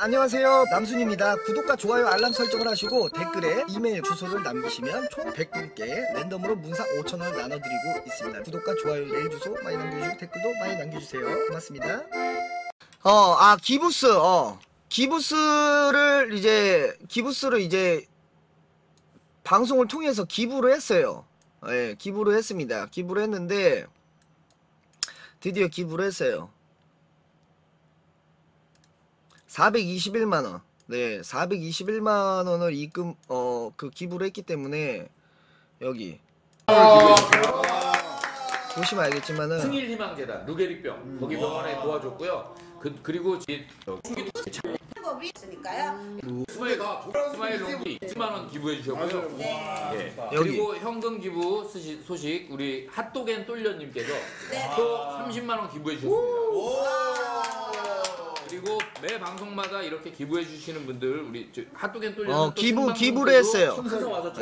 안녕하세요, 남순입니다. 구독과 좋아요 알람 설정을 하시고 댓글에 이메일 주소를 남기시면 총 100분께 랜덤으로 문상 5,000원을 나눠드리고 있습니다. 구독과 좋아요, 메일 주소 많이 남겨주시고 댓글도 많이 남겨주세요. 고맙습니다. 기부스를 이제 방송을 통해서 기부를 했어요. 예, 기부를 했습니다. 기부를 했는데 드디어 기부를 했어요. 421만원. 네, 421만원을 입금, 그 기부를 했기 때문에, 여기. 보시면 알겠지만은. 승일희망재단, 루게리병, 거기 병원에 도와줬고요. 그리고 방법이 있으니까요. 스마일 롱기 20만원 기부해 주셨고요. 네. 그리고 현금 기부 소식, 우리 핫도겐 똘려님께서 또 30만원 기부해 주셨습니다. 그리고 매 방송마다 이렇게 기부해 주시는 분들, 우리 핫도겐 똘려 기부를 했어요. 순서 와서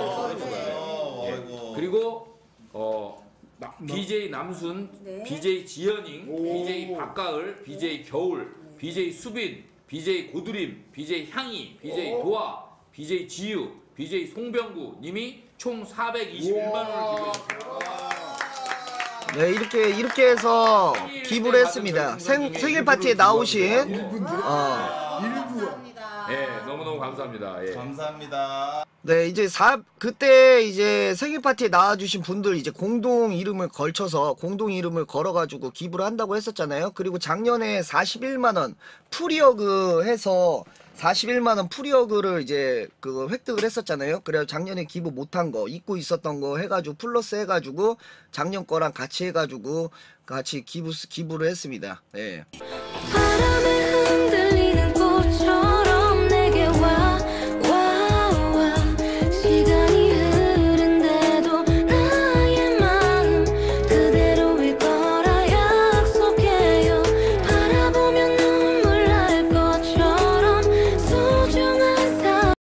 그리고 BJ 남순, 네. BJ 지연잉, BJ 박가을, BJ 겨울, BJ 수빈, BJ 고드림, BJ 향이, BJ 도아, BJ 지유, BJ 송병구 님이 총 421만원을 기부했습니다. 네, 이렇게 해서 기부를 했습니다. 생일 파티에 나오신, 감사합니다. 네, 너무너무 감사합니다. 예. 감사합니다. 네, 그때 이제 생일 파티에 나와주신 분들 이제 공동 이름을 걸어가지고 기부를 한다고 했었잖아요. 그리고 작년에 41만원 프리어그 해서 41만원 프리어그를 이제 그거 획득을 했었잖아요. 그래서 작년에 기부 못한 거, 잊고 있었던 거 해가지고 플러스 해가지고 작년 거랑 같이 해가지고 같이 기부를 했습니다. 예.